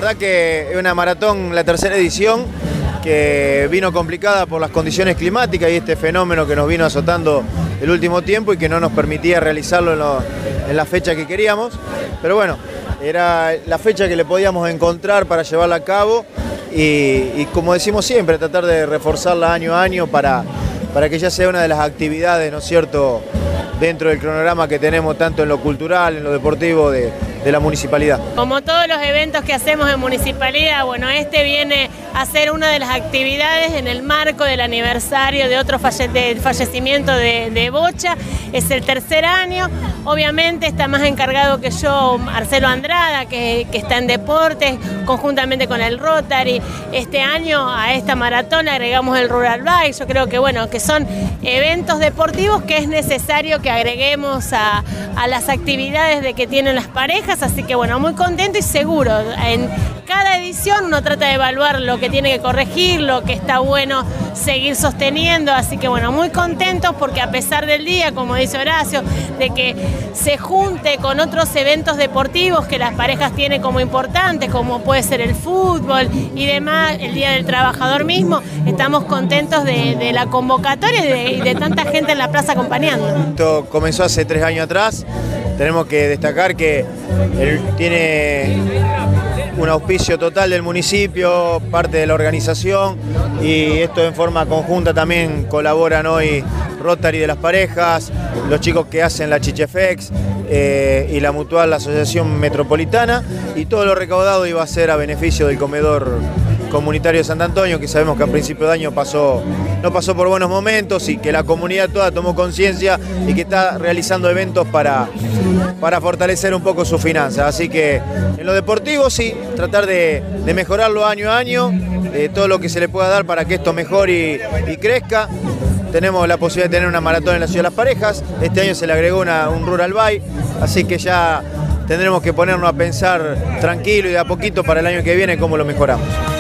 verdad que es una maratón, la tercera edición, que vino complicada por las condiciones climáticas y este fenómeno que nos vino azotando el último tiempo y que no nos permitía realizarlo en la fecha que queríamos. Pero bueno, era la fecha que le podíamos encontrar para llevarla a cabo y como decimos siempre, tratar de reforzarla año a año para que ya sea una de las actividades, ¿no es cierto?, dentro del cronograma que tenemos tanto en lo cultural, en lo deportivo de la municipalidad. Como todos los eventos que hacemos en municipalidad, bueno, este viene a ser una de las actividades en el marco del aniversario de otro fallecimiento de Bocha. Es el tercer año, obviamente está más encargado que yo Marcelo Andrada, que está en deportes, conjuntamente con el Rotary. Este año a esta maratón agregamos el Rural Bike. Yo creo que bueno, que son eventos deportivos que es necesario que agreguemos a las actividades de que tienen las parejas, así que bueno, muy contento y seguro. En cada edición uno trata de evaluar lo que tiene que corregir, lo que está bueno seguir sosteniendo, así que bueno, muy contentos porque a pesar del día, como dice Horacio, de que se junte con otros eventos deportivos que las parejas tienen como importantes, como puede ser el fútbol y demás, el Día del Trabajador mismo, estamos contentos de la convocatoria y de tanta gente en la plaza acompañando. Esto comenzó hace 3 años atrás, tenemos que destacar que él tiene un auspicio total del municipio, parte de la organización, y esto en forma conjunta también colaboran hoy Rotary de las parejas, los chicos que hacen la Chichefex y la Mutual, la Asociación Metropolitana, y todo lo recaudado iba a ser a beneficio del comedor comunitario de Sant Antonio, que sabemos que a principio de año no pasó por buenos momentos y que la comunidad toda tomó conciencia y que está realizando eventos para fortalecer un poco sus finanzas. Así que en lo deportivo sí, tratar de mejorarlo año a año, todo lo que se le pueda dar para que esto mejore y crezca. Tenemos la posibilidad de tener una maratón en la Ciudad de las Parejas, este año se le agregó un Rural Bike, así que ya tendremos que ponernos a pensar tranquilo y de a poquito para el año que viene cómo lo mejoramos.